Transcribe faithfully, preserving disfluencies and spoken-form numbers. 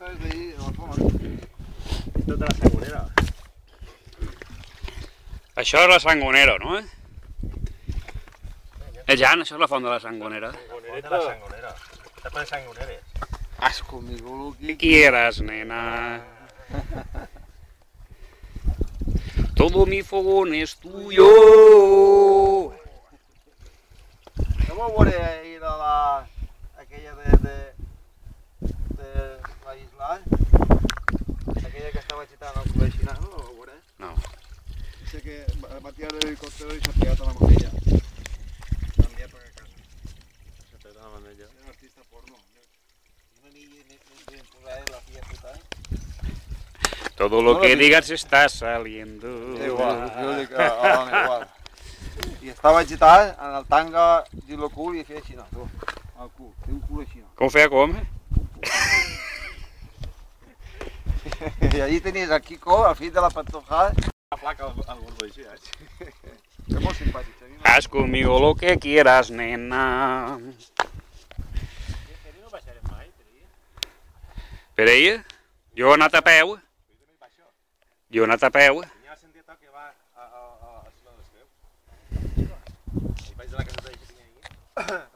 Esta és d'ahir, de la font. És tota la sangonera. Això és la Sangonera, no? Eh, Jan, això és la font de la Sangonera. Font de la sangonera. Tapa de sangoneres. Has conmigo lo ¿Qué que quieras, nena? Todo mi fogón es tuyo. No m'ho veuré ahir de la... aquella de... de... de la isla? Aquella que estava agitant el col·legi, no? No ho veuré. No. Sé que va tirar l'helicòptero i s'ha pegat a la mamella. L'ha enviat per a casa. S'ha pegat a la mamella. És un artista porno. Una niña me posar la tía puta. Todo lo que digas está saliendo. Igual, jo dic a la dona igual. I estava agitat en el tanga de lo cul i feia així, no, tu. El cul, té un cul així, no. Com feia com? I allí tenies el Kiko, el fill de la Pantojada. La placa al gordo així, eh? És molt simpàtic, Xavi. Haz conmigo lo que quieras, nena. No baixarem mai, Per ella? Jo he anat a peu. Jo he anat a peu. Hi ha la sendeta que va a la Sila de les Creus. I vaig de la caseta que tenia aquí.